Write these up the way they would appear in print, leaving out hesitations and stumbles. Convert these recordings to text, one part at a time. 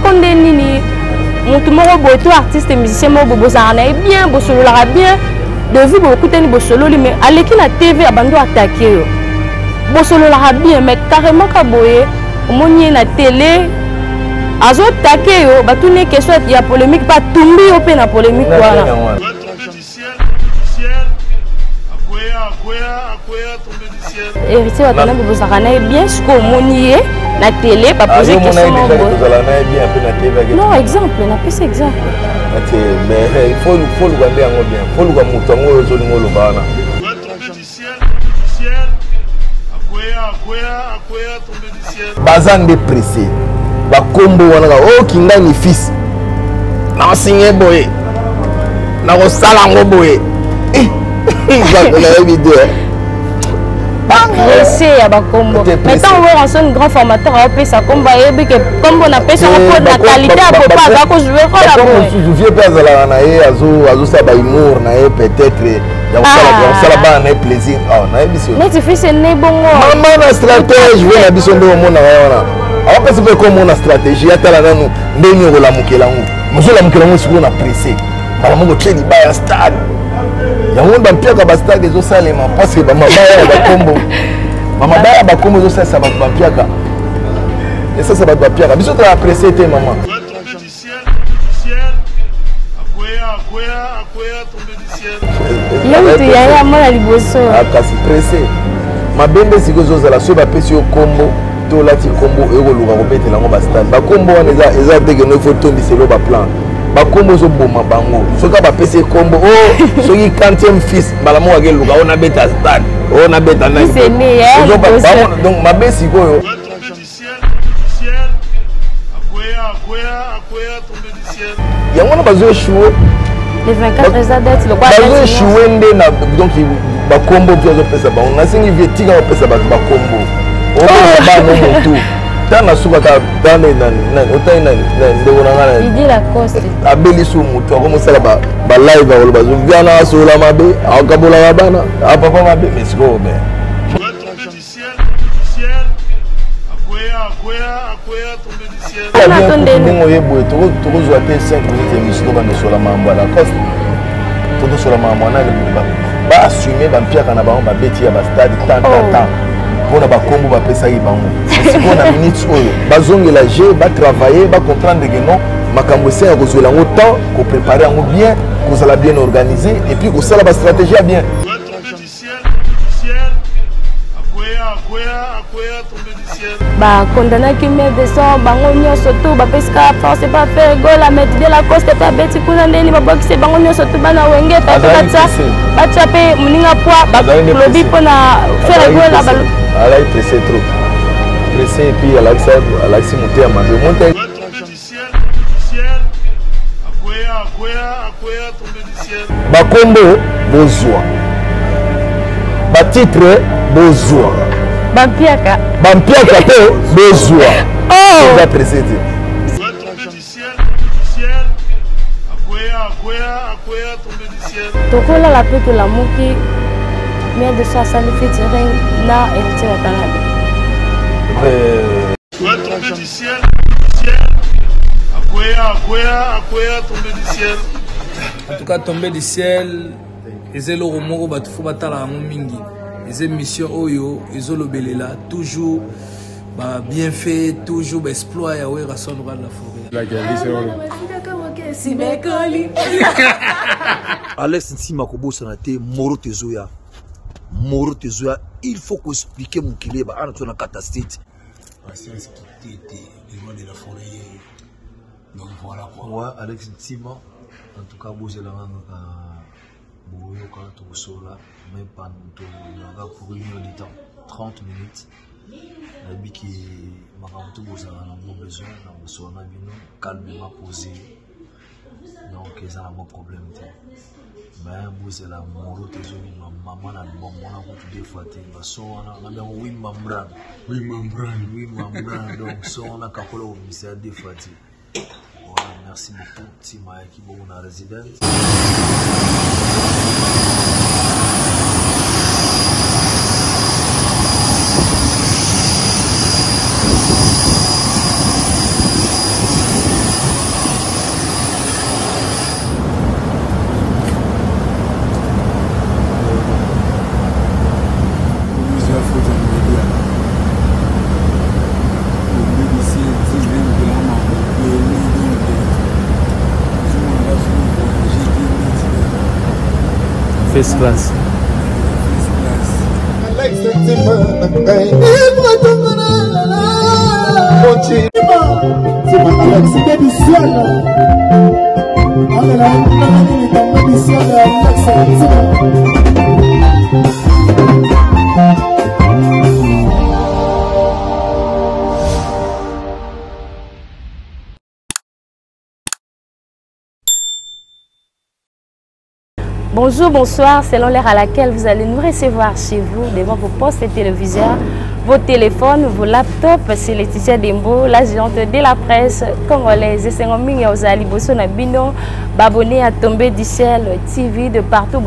konde nini mutu moko boye to artiste musicien moko bozala na bien bosolola bien de vue beaucoup teni bosololi mais aleki na TV abando attaquer yo bosolola bien mais carrément ka boye omoni na télé azo attaquer yo batuni question ya polémique pas tumbi yo pe na polémique wana héritier watana bozala na bien ce que omoni na télé pas poser question non exemple na pesa exemple mais il faut le garder en bien faut le garder mutango zo ngolo bana bazan de pressé ba kombo wana o kingani fils na sinye boye na ko sala ngo boye ba la vidéo pressé ya bakombo maintenant on va un grand formateur a pesa kombo yebi que kombo na pesa ko na qualité a papa va ko jouer ko la boye je viens pas la na azo sa ba humour na peut-être ya sala ba na plaisir na ebiso mais tu fais ce ne bongo maman na stratégie je na biso ndo mona wana awa pesa pe comme na stratégie ya tala nanu ndeni ko la mukelangu muzo la mukelangu siko na pressé para mongo teni ba ya stade yango bampiaka bastade ezosalema parce que mabaya ya bakombo ezosalisa bato bampiaka esalisa bato bampiaka biso tala apresse te mama yomutu yaya mona liboso kasi presse mabembe siko ezozala soki bapesi yo kombo to olati kombo ekoluka kobetela yango bastade bakombo wana eza tekeno ifo tondiselo baplan bakombo ezoboma bango soki bapesi kombo o soki 40e fils mbala moko akeluka o nabeta stade o nabeta donc mabe sikoyo yango wana bazoeshue bazoeshue nde na donc bakombo mpe azopesa bango nasengi vie tika bapesa bato bakombo opesa bano motu tana sukaka tana otani ndeko nanga abelisu mutu akomosala ba live akoloba zoviana asola mabe akabolaka bana apapa mabe mais sikoyo be ndenge oyeboye tokozwa te 5 minutes émission bandosola mambo ala coste totosola mambo wana baassume bampiaka na bango babeti ya bastade tant mpona bakombo bapesaki bango sikoyo na minute oyo bazongela je batravaille bacomprendre que non makambo ese ya kozwela yango temps koprépare yango bien kozala bien organisé et puis kosala bastratégie ya bien bakondanaki maire de son bango nyonso tu bapesika force pas faire gola maître de la coste pe abeti kuna ndeni babokise bango nyonso tu bana wenge pe batia mpe moninga poi balobi mpona faire gola alai pressé trop pressé et puis alakisi mote ya mabe monte bakombo bozwa batitre bozwa bampiaka mpe bozwa eza pressé te tokolala mpe tolamuki maire de so asali featuring na héritier watanabe en tout cas tombé du ciel eza eloko moko bato fo batala yango mingi eza émission oyo ezolobelela toujours bien fait toujours exploit ya wera sonora de la forêt Alex Ntima kobosana te moro tezoya il faut qu'expliquer mon kileba ana tona catastrophe patience qui était les lois de la forêt donc voilà quoi ouais Alex Ntima en tout cas bosela ngaka boyoka tokosola même pas pour une heure de temps 30 minutes nabiki makambo tobosala nango besoin na kosola na bino calmement posé donc eza nango problème te mais bosela moro tezobima mama na libongo wana kutu deux fois te baso wana nabi yango wimambran donc so wana kakola komisa deux fois te voilà merci beaucoup Ntima ayaki bongo na résidence First class. Bonjour, bonsoir, selon l'heure à laquelle vous allez nous recevoir chez vous, devant vos postes et téléviseurs, vos téléphones, vos laptops. C'est Laetitia Dembo, la géante de la presse congolaise. Et c'est un million de Nabino, abonnés à Tomber du ciel TV de partout,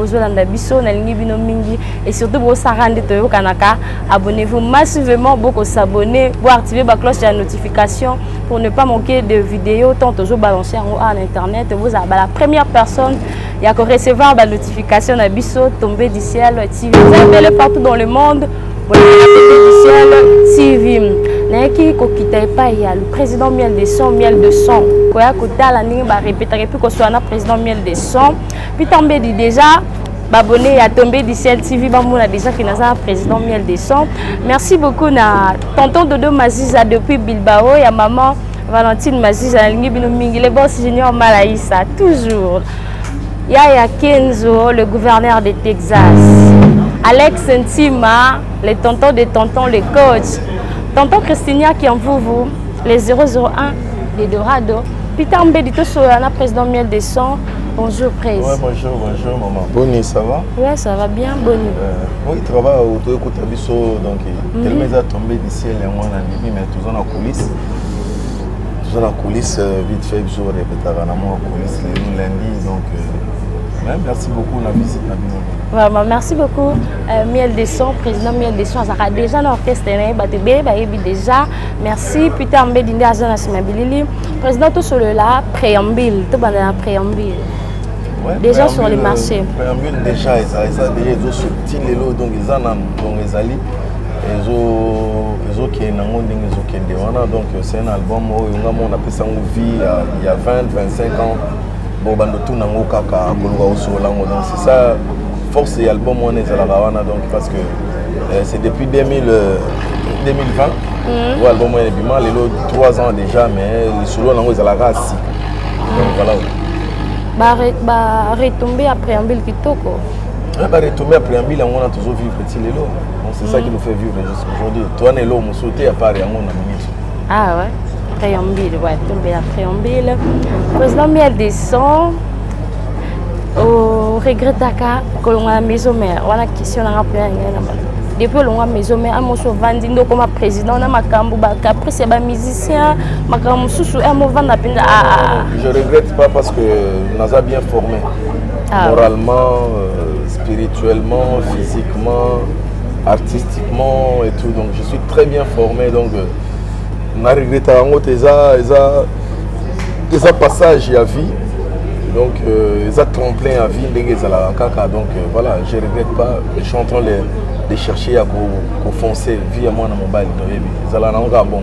et surtout vos sarandi Toyo Kanaka. Abonnez-vous massivement, beaucoup s'abonner, vous activer la cloche de la notification pour ne pas manquer de vidéos, tant toujours balancer en internet. Vous avez la première personne il y a qu'à recevoir la notification à Bisso, Tomber du ciel TV. Vous avez partout dans le monde. Tomber du ciel TV. Naki kokita pas il y a le président Miel de Son, Miel de Son. Koya kota la ninga ba répéter puis qu'on soit na président Miel de Son. Puis Tomber dit déjà abonné à Tomber du ciel TV ba mona déjà qui na président Miel de Son. Merci beaucoup na tonton Dodo Maziza depuis Bilbao et à maman Valentine Maziza lingi bino mingi le boss junior Malaïsa toujours. Yaya Kenzo, le gouverneur de Texas. Alex Ntima, les tontons de tonton, le coach. Tonton Christinia qui en vous, les 001 de Dorado. Peter Mbedito Solana, président Miel de Son. Bonjour, président. Ouais, bonjour, maman. Bonnie, ça va? Ouais, ça va bien, Bonnie. Oui, il travaille au Toyokotabiso, donc tellement il a tombé du ciel et moi, mais tout en coulisses. Tout en coulisses, vite fait, je répète à en coulisses le lundi, donc. Merci beaucoup la visite. Merci beaucoup Miel de Son, président Miel de Son. Ça a déjà l'orchestre déjà. Merci Peter Mbedinde Azana Simabilili. Président tout sur le là préambule, tout dans la préambule. Déjà sur les marchés. Préambule déjà ils ont déjà subtil donc ils en donc ils allient ils ont qui donc c'est un album où on a fait ça il y a 20-25 ans. Bon, c'est ça, force et album on est à la Ravana, donc parce que c'est depuis 2020, l'album est bien mal, il a 3 ans déjà, mais le solo est à la race. Donc voilà. Retomber à préambule qui toko. Retomber à préambule, on a toujours vu petit Lélo. C'est ça qui nous fait vivre jusqu'aujourd'hui. Toi, Nélo, on sauté à Paris, on a mis. Ah ouais. Préambule, ouais, Tomber à préambule. Président Miel de Son, au regret d'Aka, que l'on a la maison mère, on a question à rappeler. Depuis l'on a la maison mère, on a vendu comme président, on a ma camouba, après c'est un musicien, ma camoussou, un mouvement d'appel. Je ne regrette pas parce que nous avons bien formé, moralement, spirituellement, physiquement, artistiquement et tout. Donc je suis très bien formé. Donc, on a regretté un passage à vie, donc ils ont tremplin à vie, donc voilà, je ne regrette pas, je suis en train de chercher à foncer vie à moi dans mon bail, ils ont bon.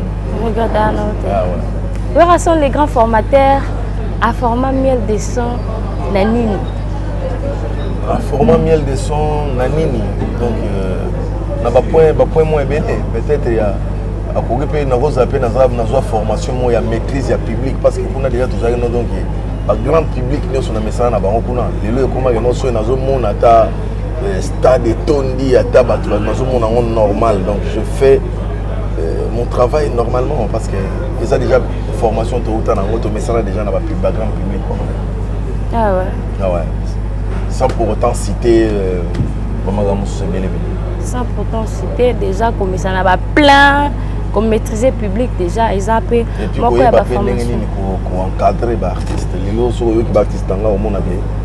Où sont les grands formateurs à format Miel de Son, Nanini? À format Miel de Son, Nanini, donc on a point moins bêté, peut-être il y a une formation, il y a maîtrise, il y a public, parce que nous avons déjà tout ça, donc le grand public, nous sommes message à Bangouna. Les lieux comme nous sommes dans un monde à stade de tondi, à tabac, dans un monde normal. Donc je fais mon travail normalement, parce que ils ont déjà formation tout le temps, dans message déjà dans le background public. Ah ouais. Ah ouais. Sans pour autant citer sans pourtant citer déjà comme ça n'a plein. Comme maîtriser public déjà, ils ont appris. Et puis, il y a des formation pour encadrer les artistes. Les autres qui artistes dans le monde,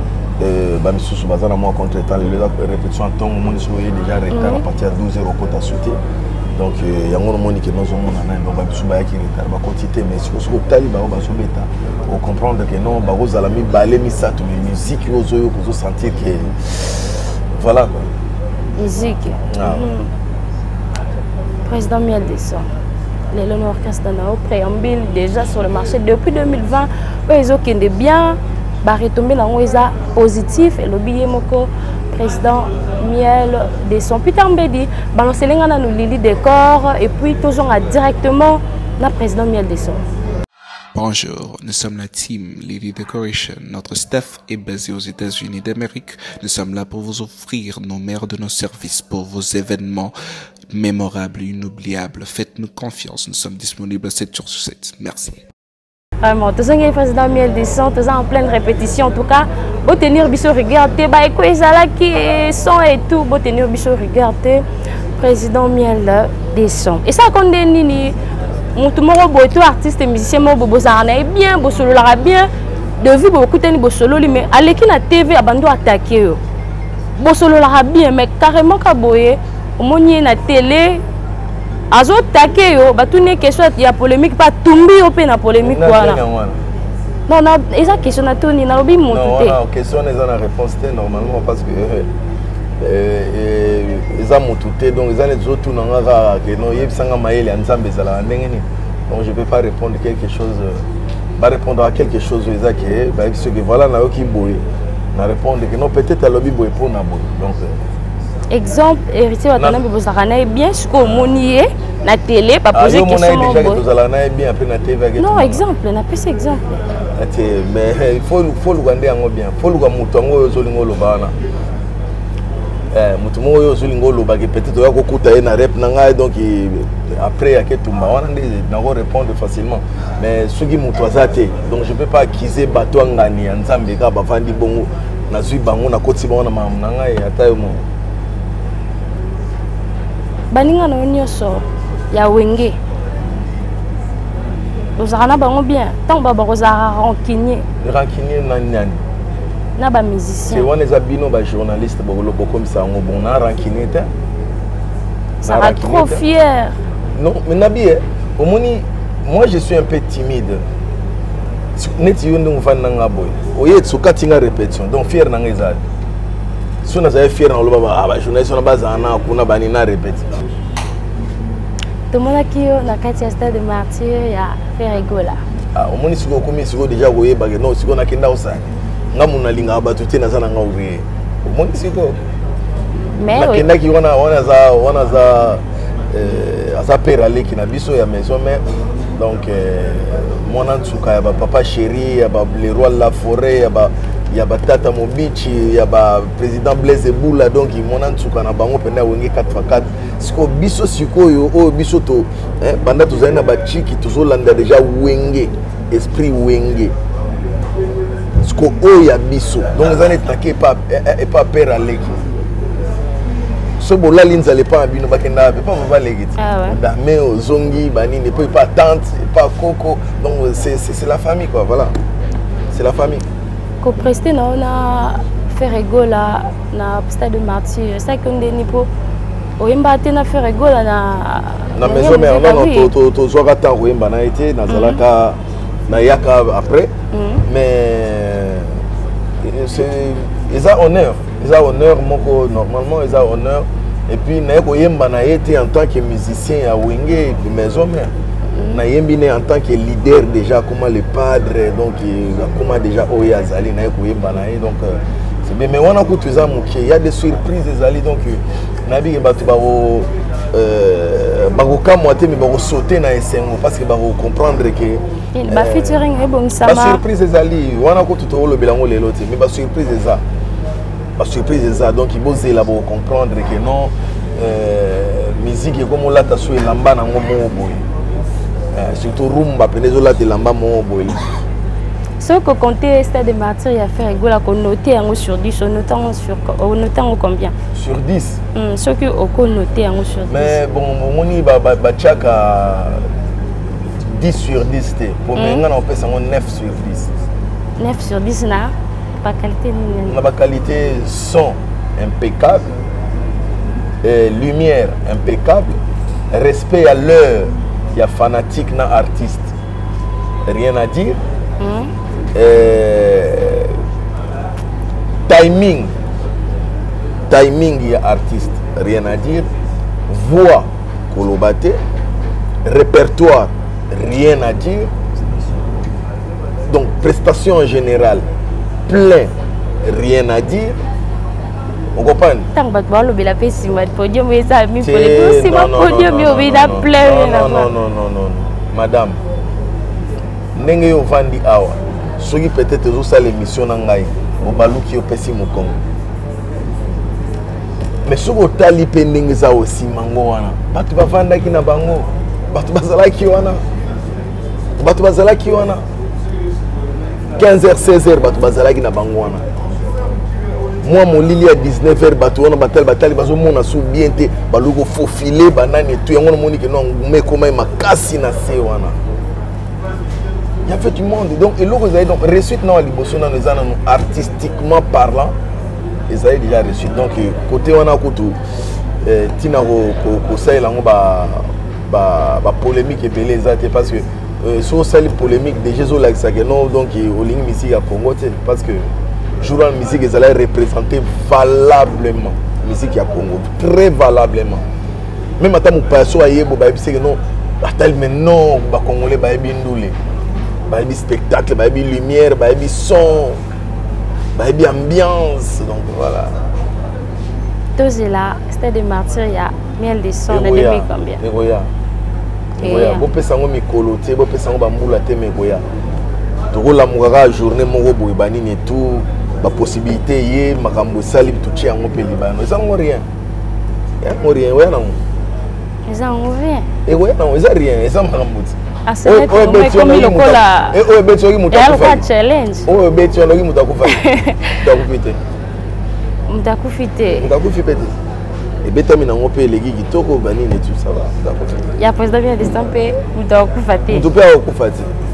les répétitions en temps, on est déjà retard à partir de 12 heures côté à sauter. Donc, il y a un monde qui est dans un monde, donc on va quantité, mais si vous avez comprendre que non, vous allez baler les musiques, vous sentir que voilà. Musique. Président Miel de Son. Les orchestre dans préambule déjà sur le marché depuis 2020. Ils ont bien, retomber dans les positif et le billet moko président Miel descend. Peter Mbedi, balancer les gars nous Lili décor et puis toujours directement le président Miel descend. Bonjour, nous sommes la team Lily Decoration. Notre staff est basé aux États-Unis d'Amérique. Nous sommes là pour vous offrir nos meilleurs de nos services pour vos événements mémorables et inoubliables. Faites-nous confiance, nous sommes disponibles 7 jours sur 7. Merci. Vraiment, tous les présidents Miel descend, tous en pleine répétition. En tout cas, pour tenir biso regarder, bah écoute, ça qui son et tout, pour tenir biso regarder, président Miel descend. Et ça qu'on dit nini. Tout artiste et musicien bien bosolo la bien de vue beaucoup tani bosolo mais aleki na TV abando attaquer bosolo la bien mais carrément kaboye omoni na télé azo attaquer yo batune question ya polémique pas tumbi opé na polémique voilà non non eza question na toni na lobi monte non question eza na réponse normalement parce que ils ont monté donc ils ont les autres tout n'engagent que non ils sont en maïl et ensemble ils allaient ndengeni donc je peux pas répondre quelque chose pas répondre à quelque chose ils ont que bah ce que voilà na qui boy na répondre que non peut-être à lobby boy pour na boy donc exemple héritier watana bibosakana bien ce qu'on monier na télé pas poser question mon déjà que vous allez bien après na TV non exemple na pas exemple mais il faut le garder en bien faut le garder mutango zolingo lobana mutu moko yo zulingo loba ke peut-être ya kokuta ye na rep nanga donc après ya ketumba wana ndi nako répondre facilement mais soki mutu azate donc je peux pas accuser bato ngani ya nzambe ka bafandi bongo na zui bango na koti bango na mamu nanga ya tayo mo baninga na onyoso ya wenge ozana bango bien tant baba kozara rancunier nani na ba musicien c'est on les abino ba journaliste boko comme ça on bon na rancunier ça va trop fier non mais nabi omoni moi je suis un peu timide neti yo ndongo fa nanga boy oye tsuka tinga répétition donc fier nanga ezali so na za fier na loba ba journaliste na bazana kuna bani na répétition tomona kiyo na kati ya stade de martyr ya Ferregola omoni siko komi siko déjà koyeba ke non siko na kenda osani nga muna linga bato te nazana nga ouvrier omoni siko mais nakenda ki wana za asa père aleki na biso ya maison mais donc mwana nsuka ya ba papa chéri ya ba le roi de la forêt ya ba tata mobichi ya ba président Blaise Eboula donc mwana nsuka na bango penda wenge 4x4 siko biso sikoyo o biso to banda tozali na ba chiki tozolanda déjà wenge esprit wenge siko o ya biso donc ezali taqué pas père aleki so bola linza le pas bino bakenda pas va legiti mais ozongi banini pas tante pas coco donc c'est la famille quoi voilà c'est la famille ko prester na ona Ferregola na stade de martyr ça que ndeni po oyemba te na Ferregola na maison mère non to zoka ta oyemba na été na zalaka na yaka après mais c'est ils ont honneur moko normalement ils ont honneur et puis na yemba na été en tant que musicien à Wenge de maison mère na yembine en tant que leader déjà comment le padre donc comment déjà Oya Zali na yemba na donc c'est bien mais on a coûté ça il y a des surprises Zali donc nabi batu ba bakoka moité mais bako sauter na esengo parce que bako comprendre que ba featuring e bon sama ba surprise Zali on a coûté to lo belango lelo te mais ba surprise ça ba surprise ça donc il faut là pour comprendre que non musique comme on l'a tassou lamba na ngomo boy surtout rumba penezola te lamba mo boy ce que compter stade de martyr ya faire gola ko noter en sur 10 on notant combien sur 10 ce que on noter en sur 10 mais bon moni ba chaka 10 sur 10 te pour menga na pesa 9 sur 10 9 sur 10 na pas qualité ni na ba qualité son impeccable lumière impeccable respect à l'heure il y a fanatique na artiste rien à dire timing il y a artiste rien à dire voix kolobate répertoire rien à dire donc prestation en général plein rien à dire On comprend? Tant que tu as le podium, mais ça, mais pour les podium, il y a plein. Non. Madame, ndenge yo vandi awa. Soki peut-être aux ça l'émission nangai, au baluki au pesi mukong. Mais ce que tu as li pending za aussi mango wana. Batu ba vanda ki na bango. Batu bazala ki wana. 15h 16h batu bazala ki na bango wana. Moi mon lili à 19h batu wana batali bazo mona sou bien te baluko faufiler banane tout yango moni que non mais comment makasi na se wana. Il y avait du monde donc et l'autre donc réussite non à liboso na nous artistiquement parlant ils avaient déjà reçu donc côté on a koto tina ko saila ngo ba polémique et belé ezate parce que sur celle polémique déjà zo like ça que non donc au ligne musique à Congo parce que journal musique ils allaient représenter valablement musique à Congo très valablement même attends mon passo ayebo ba c'est que non atal maintenant ba congolais ba bindule ba spectacle ba lumière ba son ba ambiance donc voilà tous là c'était des martyrs il y a miel des sons de demi combien Goya bo pesa ngo mikolo te bo pesa ngo ba mbula te me goya to la mugara journée moko boy banini tout ba possibilité yé makambo sali tout tchi ngo pe libano ça ngo rien ouais non ça ngo rien et ouais non ça rien ça makambo ah c'est comme le cola et beto ki mutakufa challenge beto ki mutakufa mutakufa et betami na ngope legi kitoko banini tout ça va d'accord il y a président bien destampé mutakufa te mutakufa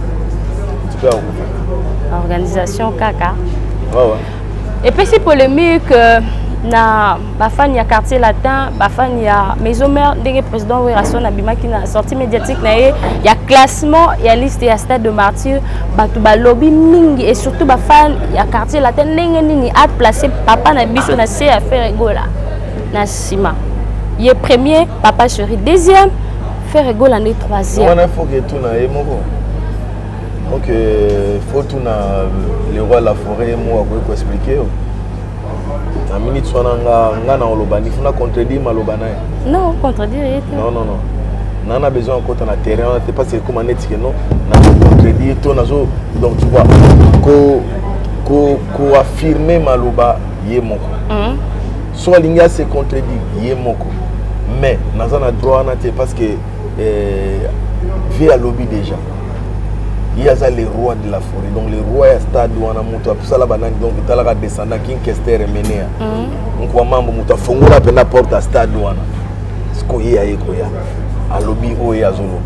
organisation kaka ouais et puis c'est polémique na bafani ya quartier latin bafani ya maison mère ndenge président Werason abimaki na sortie médiatique na ye ya classement ya liste ya stade de martyr batu ba lobby mingi et surtout bafani ya quartier latin ndenge nini a placé papa na biso na se à faire egola na sima ye premier papa chéri deuxième faire egola ne troisième on a faut que tout na ye moko donc faut tout na le roi la forêt moi ko expliquer na minute sona nga na olobani funa contredire malobana non contredire non nana besoin encore na terrain c'est pas c'est comme net que non na contredire to nazo donc tu vois ko affirmer maloba ye moko so linga se contredire ye moko mais naza na droit na te parce que via lobby déjà il y a les rois de la forêt donc les rois à stade où on a monté tout ça là banane donc il a descendant qui kester mené donc on mambo muta fongola pena porte à stade où on a ce qu'on y a ekoya à lobby o ya zolo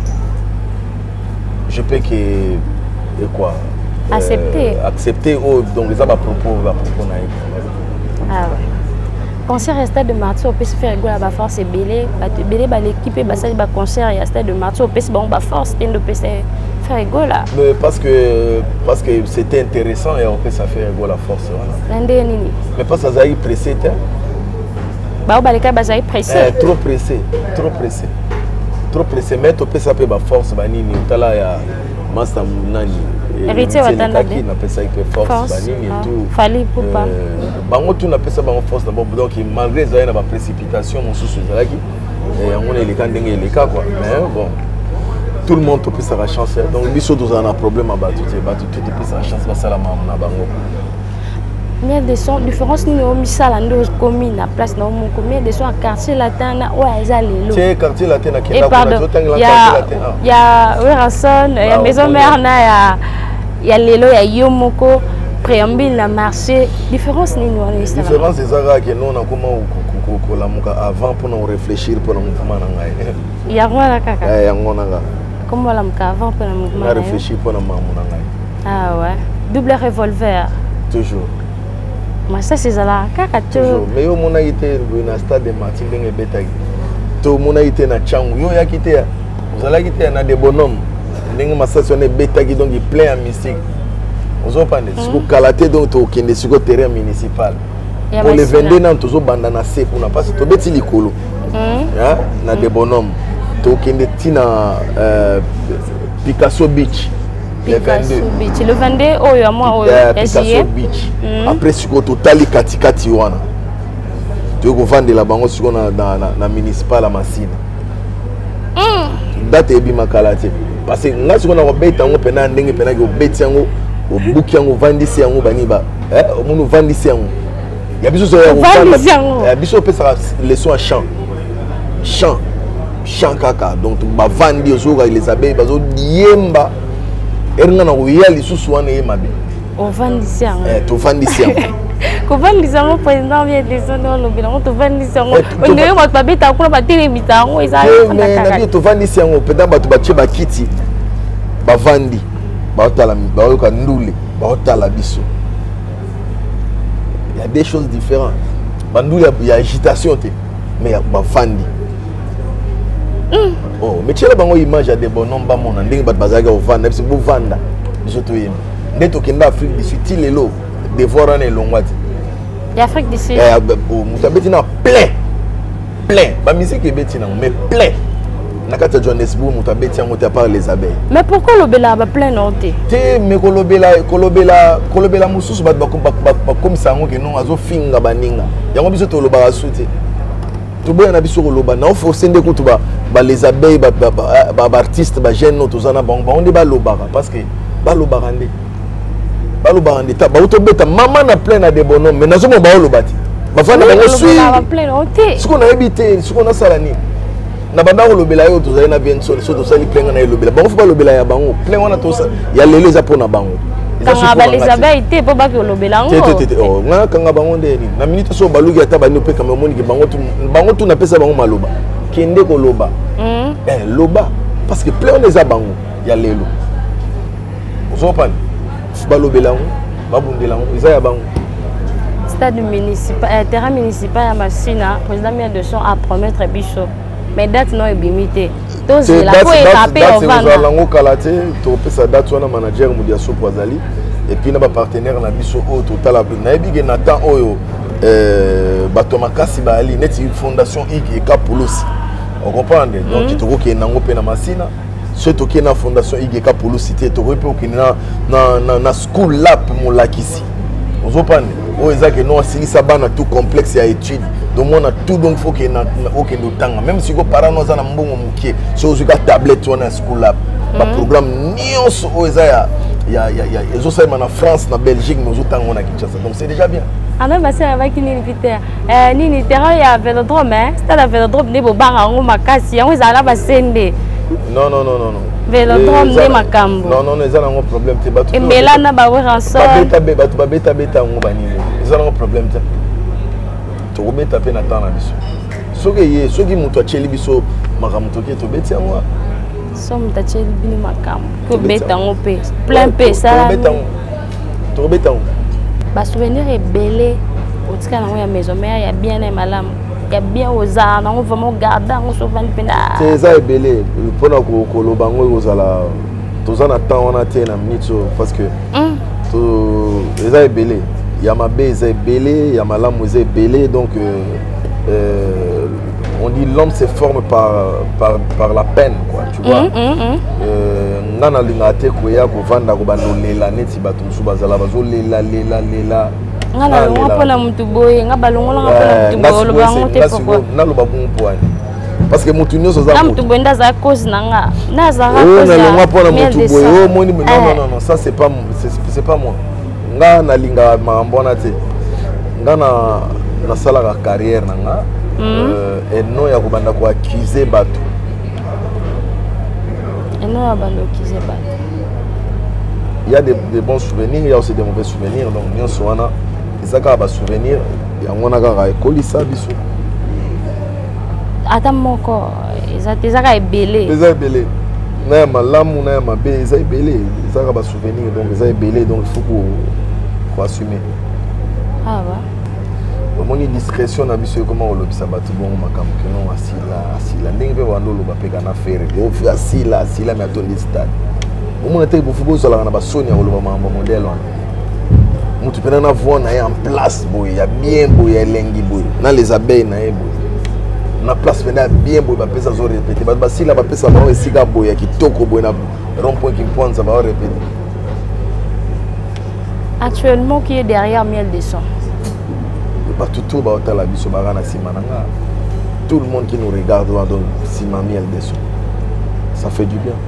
je peux que et quoi accepter donc les a pas propos na ah ouais concert à stade de martyr au peut se faire égouer à ba force et belé ba l'équipe et ba ça ba concert à stade de martyr au peut se ba force tendo peut se faire égouer là mais parce que c'était intéressant et on peut ça faire égouer la force voilà mais pas ça zaï pressé ba les cas ba zaï pressé trop pressé mais tu peux ça peut ba force ba nini tala ya master nani héritier watanda qui n'a pas ça force banini et tout fallait pour pas bango tout n'a pas ça bango force d'abord donc malgré ça il y a une précipitation mon sous là qui et on est les cas dingue les cas quoi mais bon tout le monde peut sa chance donc biso tous on a problème à battre tout peut sa chance pas ça la maman na bango combien de son différence ni au misala ndo commune na place na mon combien de son à quartier latin na ouais ça lelo c'est quartier latin na kenda ko na quartier latin ya Werason ya maison mère na ya lelo ya yomoko préambule na marché différence ni no na différence c'est ça que non na comment ko la muka avant pour nous réfléchir pour nous mouvement na ngai ya ngona kaka ya ngona nga comment la muka avant pour nous mouvement na réfléchir pour nous maman na ngai ah ouais double revolver toujours mais ça c'est là kaka toujours mais yo mona ité na stade de Martin ndenge betaki to mona ité na changu yo ya kité vous allez quitter na des bonhommes ndenge ma station betaki donc il plein en mystique vous entendez ce que kalaté donc to kende sur le terrain municipal pour les 22 ans toujours bandana c'est pour na parce to beti likolo hein na des bonhommes to kende tina Picasso Beach le 22 oyo moi oyo Picasso Beach après ce que total katikati wana tu veux vendre la banque sur na municipal à Massina date ebi makalate parce que nga siko na robeta ngo pena ndenge pena ko beti yango o buki yango vandisi yango bani ba omuntu vandisi yango ya biso so ya biso pesa leçon à chant kaka donc ba vandi ozoka les abeilles bazo diemba eringa na koya lisusu wana ye mabe o vandisi yango to vandisi yango ko vandisi yango président vient de son dans le bilan to vandisi yango on est moi ba beta ko ba tele bitango eza na to vandisi yango peda bato bache ba kiti ba vandi ba otala ba yoka ndule ba otala biso il y a des choses différentes bandule ya agitation te mais ya ba vandi oh mais tu as bango image ya des bonhommes ba mona ndenge bat bazaka o vanda biso bo vanda biso to yema ndeto kenda Afrique du Sud lelo devora na longwati l'Afrique du Sud mutabeti na plein ba musique ebeti na mais plein na kata Johannesburg mutabeti yango te par les abeilles mais pourquoi lobela ba plein noté te me kolobela mususu bat ba comme ça ngo ke non azo finga baninga yango biso to loba suti to boya na biso koloba na forcer ndeko to ba les abeilles ba artiste ba jeune no to zana ba on de ba lobaka parce que ba lobaka nde balobandi ta ba utobeta mama na plein na de bonhomme mais nazo mo ba olobati ba fana ba ngosui ba plein noté siko na ebité siko na salani na banda olobela yo to zali na bien so to sali plein na elobela ba ngofo ba lobela ya bango plein wana to sa ya lelo za pona bango kanga ba les abeilles te po ba ke olobela ngo te oh nga kanga bango nde ni na minute so baluki ata ba ni pe kama moni ke bango tu na pesa bango maloba kende ko loba loba parce que plein on les a bango ya lelo ozopani balobelango babundelango eza ya bango stade municipal terrain municipal ya Massina président maire de son à promettre biso mais date non ebimité tozi la ko étaper au vendre lango kalate to pesa date wana manager Mudiaso Poazali et puis na ba partenaire na biso o total na ebige na temps oyo bato makasi ba ali neti fondation iki ka polosi on comprend donc tu toko ke nango pe na Massina surtout qui est la fondation IGK pour le citer tu repères qu'il na school là pour mon lakisi on se parle oh exact que non si ça bana tout complexe à étude donc on a tout donc faut qu'il na aucun temps même si vos parents nous en mbongo mukie so uzuka tablette on a school là ba programme nyonso oh exact ya ils ont ça en France na Belgique mais aux temps on a Kinshasa donc c'est déjà bien ana basi avec ni Peter ni terrain ya Vélodrome stade à Vélodrome ne bo banga ngo makasi yango ezala ba sende non Vélodrome de makambo non ils ont un problème te batu emela na ba rançon ba beta ngo bani ils ont un problème te to beta pe na temps na biso soki muto acheli biso makamuto ke to beti yango so muto acheli bini makambo ko beta ngo pe plein pe ça to beta ngo ba souvenir ebele otika na ya maison mère ya bien et malam ya bien aux arts on vraiment garder on se vend pena c'est ça ebele pona ko lo bango ozala tozana temps on a té na minute parce que to eza ebele ya mabe eza ebele ya malamu eza ebele donc on dit l'homme se forme par la peine quoi tu vois nana linga te ko ya ko vanda ko banolela neti bato musu bazala bazolela lela ngala ngapona mutu boye ngabalongola ngapona mutu boye lo bango te pourquoi naloba kumpoani parce que mutu nyoso za mutu boye ndaza cause nanga naza cause na ngapona mutu boye oh moni non ça c'est pas moi nga na linga mambona te nga na sala ka carrière nanga et non ya ko banda ko accuser bato et non ya banda accuser bato il y a des bons souvenirs il y a aussi des mauvais souvenirs donc nyonso wana ezaka ba souvenir yango na kaka ekolisa biso ata moko ezaka ebele na ya malamu na ya mabe eza ebele ezaka ba souvenir donc eza ebele donc il faut ko assumer omoni discrétion na biso comment olobisa bato bongo makambo ke non asila ndenge mpe bando oloba mpe kana fere asila me atondi stade omona te bofubo ozalaka na basoni ya koloba makambo modele wana mutu mpena na voi na ye en place boye ya bien boye ya elengi boye na les abeilles na ye boye na place mpena ya bien boye bapesa azorepete bato basila bapesa bango esika boye ya kitoko boye na rond point kimpwanza baorepete actuellement qui est derrière Miel des Sons tout la biso barana simananga. Tout le monde qui nous regarde doit donc Simamiel dessous. Ça fait du bien.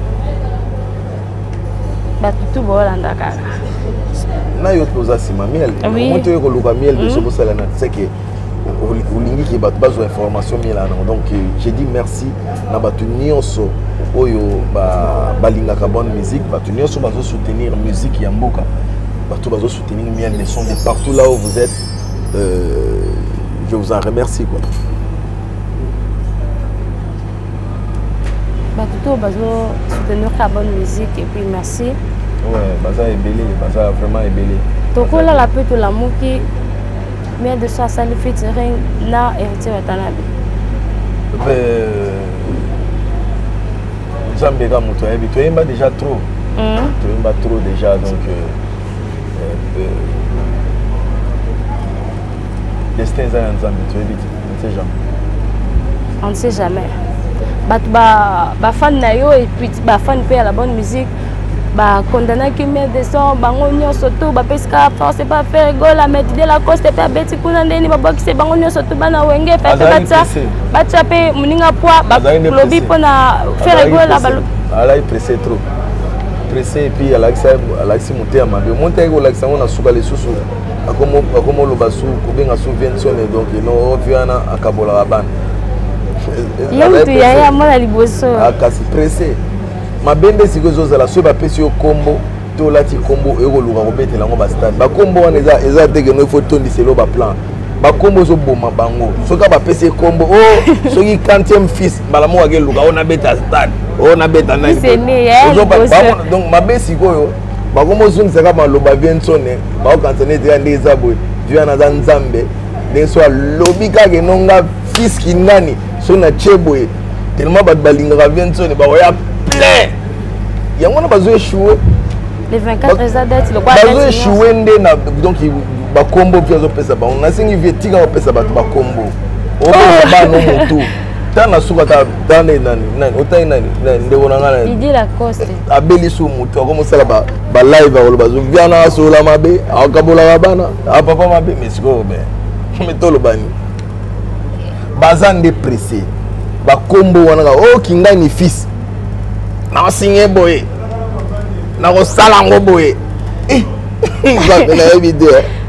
Tout bolanda kaka. Na yo toza Simamiel. Moi tu es miel de ce ça là c'est que olingi ki bat bazo information miel donc j'ai dit merci na batu nyonso oyo balinga ka bonne musique batu nyonso bazo soutenir musique ya mboka batu bazo soutenir miel de son de partout là où vous êtes je vous en remercie quoi. Tout bazo soutenir la bonne musique et puis merci. Ouais, baza est belé, baza vraiment est belé. Toko là la peut tout l'amour qui mais de ça ça le fait rien na héritier watanabe. Zambega muto ebi to yemba déjà trop. To yemba trop déjà donc destin za nzambe to ebi on ne sait jamais. Ba fan na yo et puis ba fan pe à la bonne musique ba condamner qui met des sons bango nyonso tout ba pesca force pas faire rigole la mettre de la coste pe beti kuna ndeni ba boxe bango nyonso tout bana wenge pe ba tchape muninga poa ba lobby pona faire rigole la balo ala pressé trop pressé et puis Alexis Mouté mabe monter ko Alexis on a suka les sous akomo lo basu ko benga subvention donc no viana akabola rabana Y'a tu y'a moi liboso. Kasi pressé. Ma bende si gozo za la so ba pesi yo combo to lati combo e ko luka ko betela ngo ba stade. Ba combo wana eza dege no faut tondi selo ba plan. Ba combo zo boma bango. Soka ba pesi combo oh soki 40e fils bala mo ake luka ona beta stade. Ona beta na. C'est né ya. Donc ma besi ko ba combo zungi saka ba loba viensone ba ko kantene te ande za boy. Dieu na za nzambe. Den so lobi ka ke nonga fils ki nani. So na cheboye tellement bat balinga viensone ba ya plein. Yango na bazo échouer. Les 24 date le quoi bazo échouer nde na donc ba combo viezo pesa ba on a singi vietika ba pesa ba combo. O ba no moto. Tana suka ta tane nani otai nani nde wona ngana. Il dit la coste. Abeli su moto comme ça ba live ba bazo viana so la mabe akabola bana. A papa mabe mais siko be. Metolo bani. Bazan de pressé. Ba combo wana o kinga ni fils. Na singe boy. Na ko salango boy. Ba na vidéo.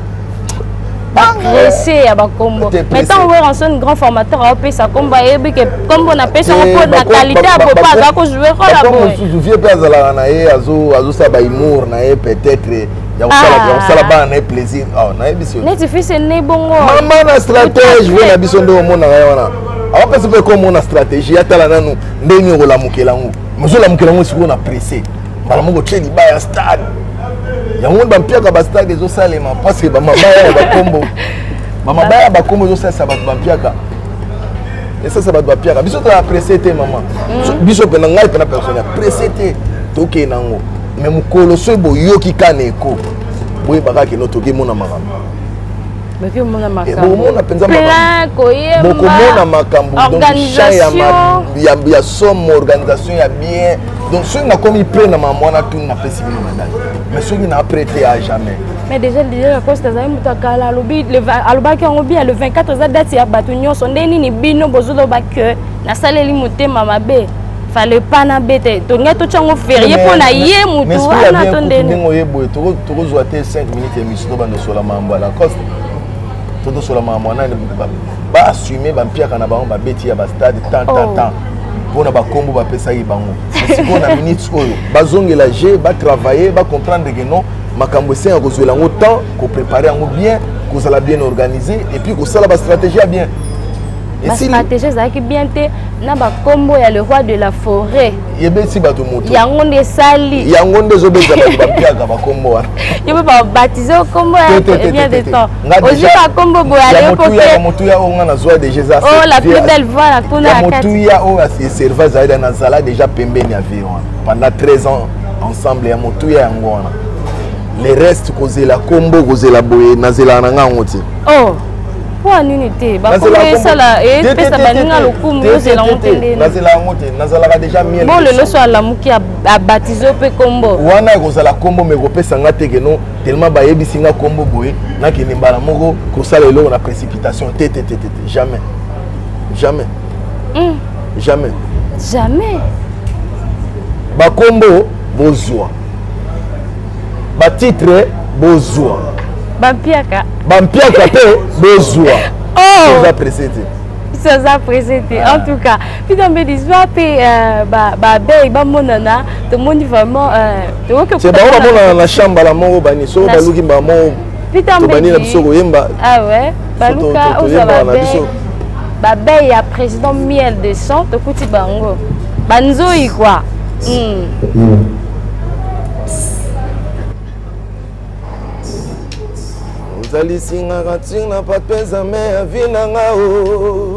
Pressé à ba combo. Maintenant on va un grand formateur à OP ça combat et que comme on appelle ça on la qualité à papa ga ko jouer quoi là boy. Je viens pas à na e azo ça ba humour na e peut-être ya sala ba na plaisir. Oh na e biso. Net fils né bongo. Maman na stratège we na biso ndo mona wana. Awa pesa pe comme on a stratégie atala nanu ndeni ko la mukelangu. Mozo la mukelangu siko na pressé. Bala moko tsheli ba ya stade. Ya ngomba mpiaka ba stade zo salema parce que ba mabaya ba combo. Ba mabaya ba combo zo sala ba mpiaka. Et ça va ba mpiaka. Biso ta pressé te maman. Biso pe na ngai pe na personne pressé te toke nango. Mais mukolo so bo yoki kaneko. Boye baka ke no toke mona makambo. Mais mona makambo. Mona penza makambo. Boko mona makambo. Organisation. Ya somme organisation ya bien. Donc ceux qui ont commis plein de maman na tout na pesi bino madame. Mais ceux qui n'ont prêté à jamais. Mais déjà la coste za mutakala lobi le alobaki on bien le 24 za date ya batunyo sondeni ni bino bozulo ba que na saleli mutema mabe. Fallait pas na bête. To ngeto chango férié pour na yé mutu ana tondeni. Ngo yebo to zo ate 5 minutes émission bando sur la mambo la coste. Todo sur la mambo na ba assumer ba mpiaka na ba beti ya ba stade tant. Pour na ba combo ba pesa yi bango. C'est qu'on a minutes oyo. Bazongela G ba travailler, ba comprendre que non makambo c'est en cause lango temps, ko préparer en bien, ko ça la bien organisé et puis ko ça la stratégie bien. Et si la stratégie ça qui bien té na ba combo ya le roi de la forêt. Yebe si bato moto. Yangonde sali. Yangonde zo beza ba piaka ba combo wana. Yebe ba baptiser combo ya bien de temps. Ozi ba combo bo aller ko ke. Motu ya onga na zoa de Jesus. Oh la plus belle voix la kuna ya kati. Motu ya o asi serva zaida na zala déjà pembeni ya avion. Pendant 13 ans ensemble ya motu ya ngona. Les restes kozela combo kozela boye na zela na ngoti. Oh. Pourquoi l'unité? Bah comment ça là? Et puis ça va nous le coup, nous c'est la montée. Nazala déjà miel. Bon le soir la mouki a baptisé pe combo. Wana kozala combo me kopé sanga te que non tellement ba yebi singa combo boye na ke nimbala moko ko sala elo na précipitation jamais. Jamais. Jamais. Jamais. Ba combo bozwa. Ba titre bozwa. Bampiaka pe bozwa. Oh, ça précédé. Ça précédé. En tout cas, puis dans mes histoires ba monana, tout le monde vraiment c'est ba on la chambre la moko bani so ba luki ba mo. To bani na biso yemba. Ah ouais. Baluka Babé ya président miel de sang to kuti bango. Banzoi quoi. Zali singa rating na pas pesa me avina ngao.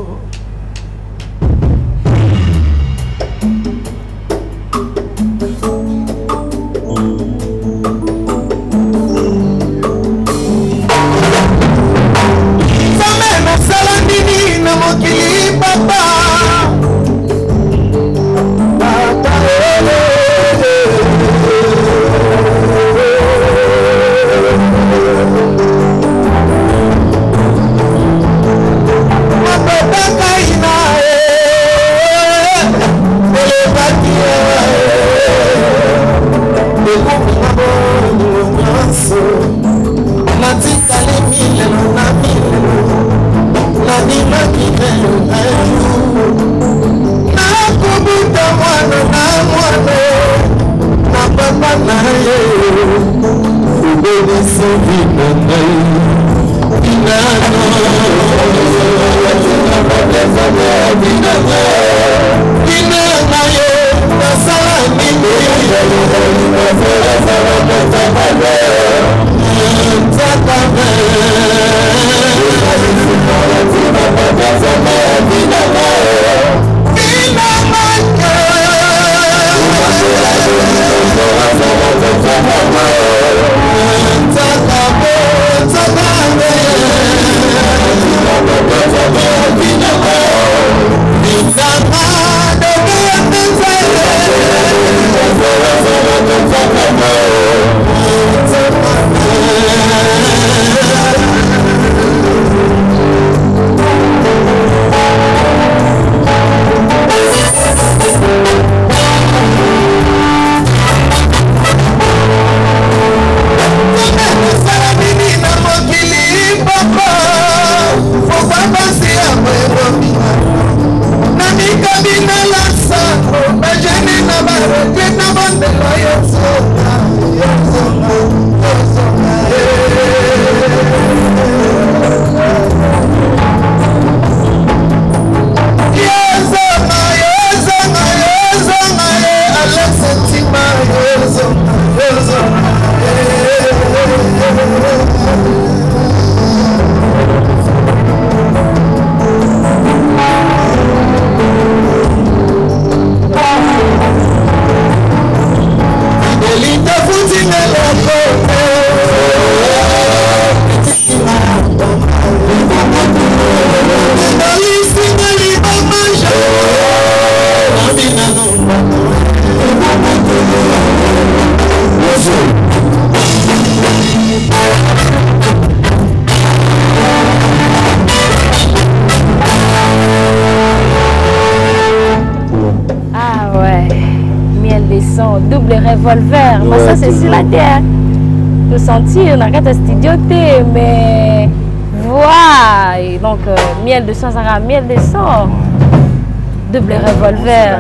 Samena salandini na mokili papa. Double revolver, mais ça c'est sur la terre. De sentir, on arrête de studioter, mais voilà. Et donc, miel de sang, ça rend miel de sang. Double revolver.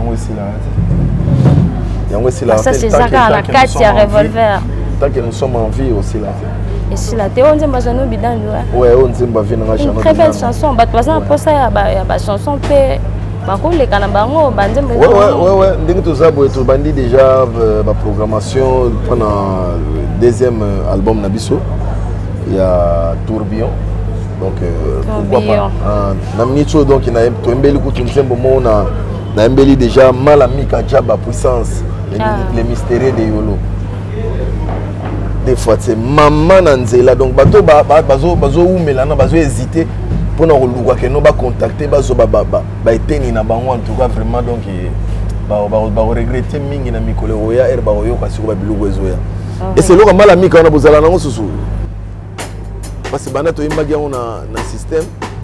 Ça c'est Zaka, la 4 revolver. Tant que nous sommes en vie aussi là. Et sur la terre, on dit que nous bidon. Ouais, on dit que nous une très belle chanson. Bah, toi, ça, pour ça, il y a une chanson paix. Ouais. Dès que tu as bandi déjà ma programmation pendant le deuxième album Nabiso, il y a Tourbillon. Donc pourquoi pas. Namnicho donc il y a un bel coup on a déjà Malami Kajaba puissance les mystérieux de Yolo. des fois c'est maman nanzela donc bato bazo umelana bazo hésiter pour nous relouer que nous ba contacter bazo ba eteni na bango en tout cas vraiment donc ba regretter mingi na mikolo oya ba oyo kasi ko ba bilugo ezoya et c'est loka mal ami kana bozala nango susu parce que bana to imagi on na système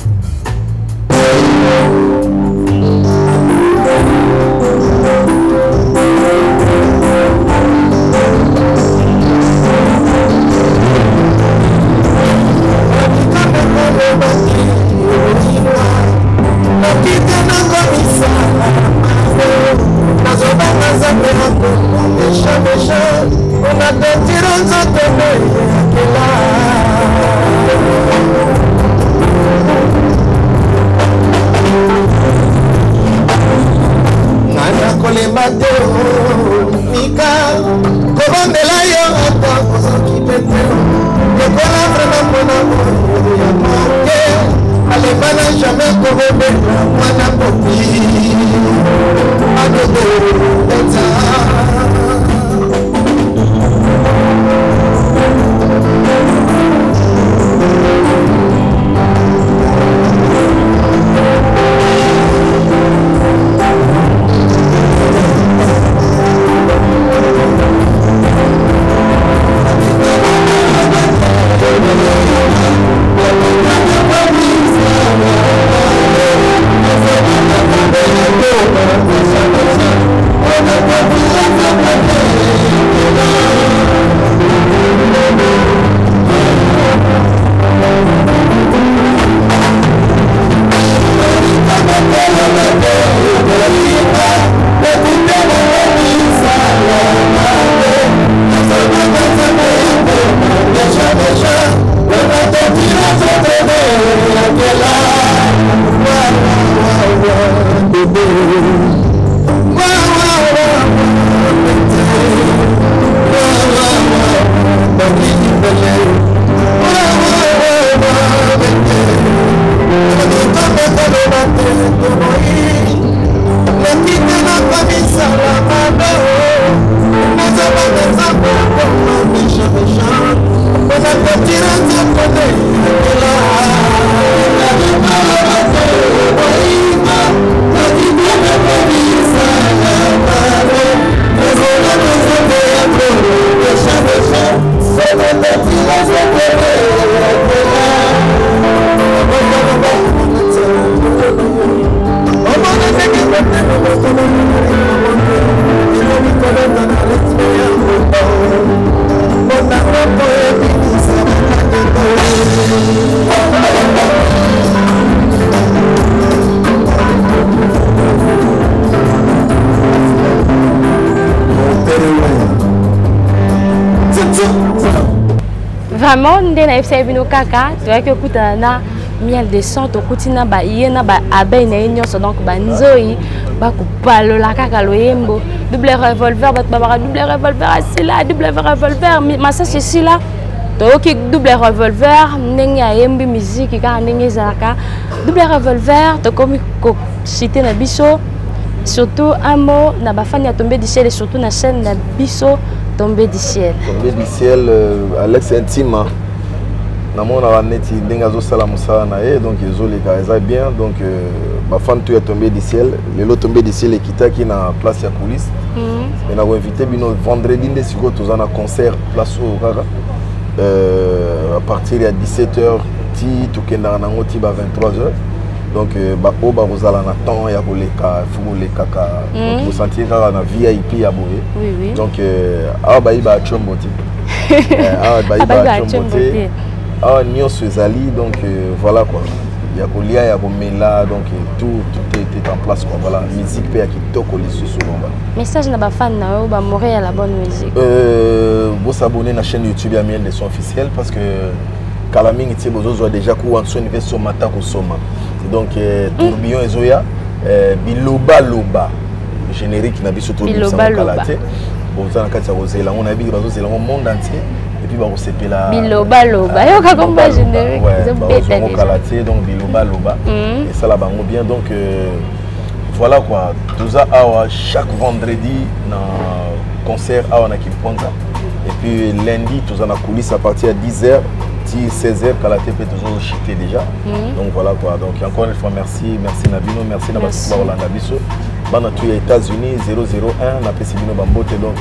Vraiment, ndé na FCA bino kaka, tu vois que kuta na miel de sang to kutina ba yena ba abeille na nyonso donc ba nzoi ba kupalo la kaka loyembo double revolver ba double revolver asila double revolver ma ça c'est si là to ki double revolver ndenge ya yembi musique ka ndenge zaka double revolver to komi ko citer na biso surtout un mot na ba fani ya tomber du ciel et surtout na chaîne na biso Tombé du ciel. Tombé du ciel, Alex intime. Namon a neti dengazo salamusa na e donc ils ont les gars bien donc ma femme tu est tombé du ciel, le lot tombé du ciel et kita qui na place ya coulisse. Et n'a invité bino vendredi de siko tozana concert place au Gaga. À partir de 17h ti to kenda na ngoti ba 23h. Donc ba o ba rozala na temps ya koleka fulu kaka donc vous sentir na VIP ya boye. Oui. Donc ah ba iba chomboti. Ah ba iba chomboti. Ah nyonso ezali donc voilà quoi. Ya kolia ya komela donc tout est en place quoi. Voilà musique pe ya kitoko lisusu bomba. Message na ba fan na yo ba mourir à la bonne musique. Vous s'abonner na chaîne YouTube ya Miel de Son officiel parce que Kalamingi ti bozo déjà ku en son niveau mata ko soma. Donc tourbillon ezoya biloba loba générique na biso to biloba loba bon ça na kati ya kozela on a bi bazo zela au monde entier et puis ba kosepela biloba loba yo ka komba générique c'est bête déjà donc biloba loba et ça là bango bien donc voilà quoi tout ça awa chaque vendredi na concert awa na Kimponza Et puis lundi, tous en a coulisse à partir de 10h, 16h, quand la TP est toujours chité déjà. Donc voilà quoi. Donc encore une fois, merci Nabino, merci Nabatouba Orlando Bisso. Bana tous les États-Unis 001, on a fait Sibino Bambote donc.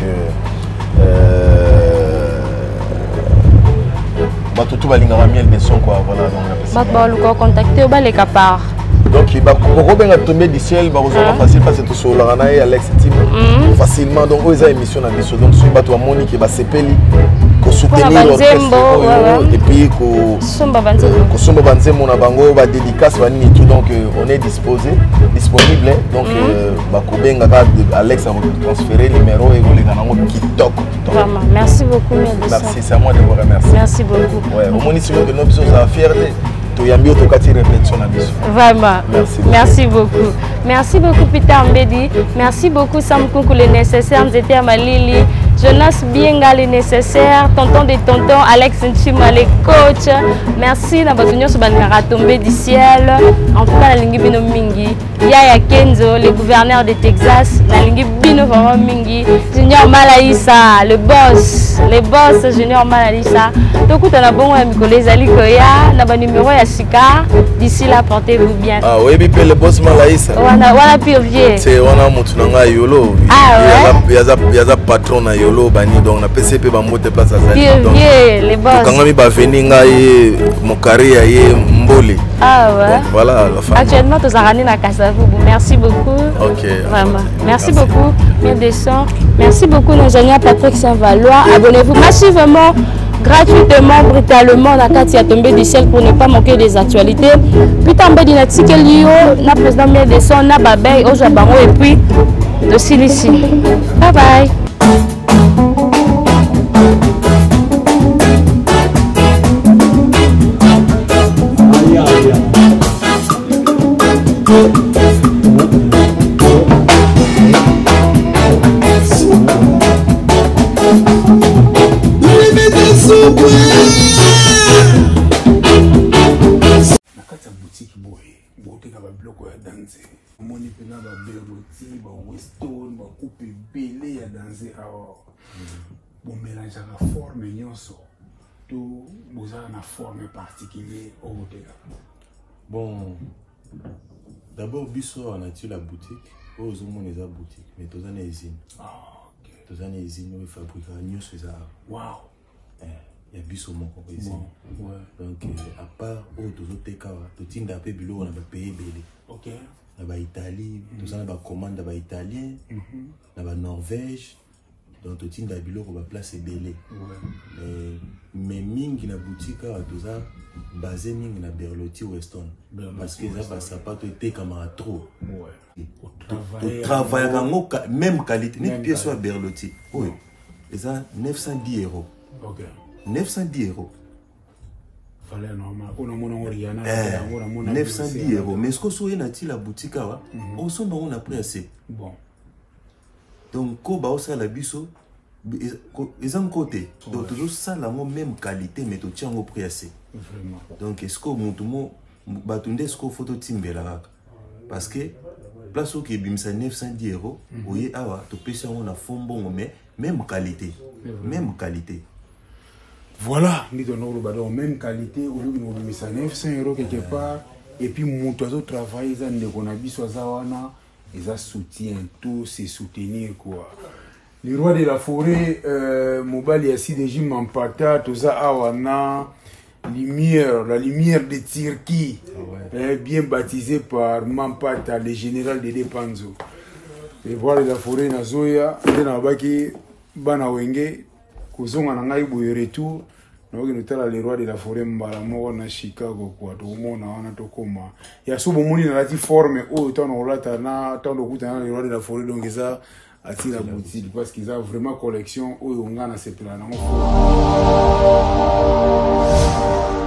Tout va l'ingara miel de son quoi. Voilà donc on a fait. Bah contacter au bas les capards. Donc il va tomber du ciel, bah facile parce que tout sur la rana et Alex Team facilement donc ils ont émission na biso donc sur bateau Monique va sepeli ko soutenir l'orchestre et puis ko somba banzembo na bango ba dédicace ba nini tout donc on est disponible donc ba ko benga Alex a transféré numéro et ko les kanango TikTok. Vraiment merci beaucoup merci c'est à moi de vous remercier. Merci beaucoup. Ouais au moins si que nos biso ça fierté. Vraiment. Merci beaucoup. Merci beaucoup Peter Mbedi. Merci beaucoup Sam Kunku les nécessaires. Nous étions à Malili. Jonas Bienga les nécessaires. Tonton des tontons. Alex Nchima les coachs. Merci. Nabatunion Sobanara tombé du ciel. En tout cas, la lingi bino mingi. Yaya Kenzo, le gouverneur de Texas. La lingi bino vraiment mingi. Junior Malaïsa, le boss. Les boss Junior Malaïsa. Donc, on a bon ami les Alikoya. Naba numéro ya Sika. D'ici là, portez-vous bien. Ah oui, puis le boss Malaïsa. Wana pire. C'est wana mutunanga yolo. Ah ouais. Il y a patron na yolo bani donc na PCP ba mote place à ça. Les boss. Quand mi ba veninga ye mon carré ye mboli. Ah ouais. Donc, voilà la fin. Actuellement tous arani na Kasavubu. Merci beaucoup. OK. Vraiment. Merci beaucoup. Bien descend. Merci beaucoup l'ingénieur Patrick Saint-Valois. Abonnez-vous massivement. Gratuitement, brutalement, la carte a tombé du ciel pour ne pas manquer des actualités. Puis tomber d'une article na président bien de son na babay au Japon et puis de Silici. Bye bye. nakati ya boutique boye boteka babiloko ya danse omoni mpena baberoti baweston bakupe ebele ya danse awa bomelangeaka forme nyonso to bozala na forme particulier oyo boteka. Bon, d'abord biso on a tué la boutique oyo ozomona eza boutique mais toza na usine. Toza na usine oyo fabrika nyonso eza wow. Il y a biso moko usine. Donc à part oyo tozoteka totinda mpe biloko na bapays ebele. OK. Na baitalie toza na bacommande na baitalien na banorvège donc totinda biloko baplace ebele. Mais mingi na boutique awa toza basé mingi na Berlotti Weston parce que eza basapato etekamaka trop. Travaillaka yango même qualité neti pièce ya Berlotti oyo eza 910 €. OK. 910 €. Fallait normal. On a mon Oriana. 910 €. Mais ce que soit nati la boutique awa, on s'en on a pris assez. Bon. Donc ko ba osa la biso ils ont côté. Donc toujours ça la même qualité mais to tiango prix assez. Vraiment. Donc est-ce que montumo batunde ce que photo timbela parce que place qui bimsa 910 €, oye awa to pesa on a fond bon mais même qualité. Même qualité. Voilà, nous avons même qualité, au lieu de nous mettre 900 € quelque part, et puis nous avons travaillé, ils ont soutien, tout c'est soutenir quoi. Le roi de la forêt, Mobali Yassi de Jim Mampata, tout ça, Awana, lumière, la lumière de Turquie, bien baptisé par Mampata, le général de Depanzo. Le roi de la forêt, Nazoya, Nabaki, Banawenge, Kozonga nangai boye retour naoki notala le roi de la forêt mbala moko na Chicago kwa to mona wana to koma ya subo moni na lati forme o tano olata na tano kuta na le roi de la forêt donc ça attire la boutique parce qu'ils ont vraiment collection o ngana sepela na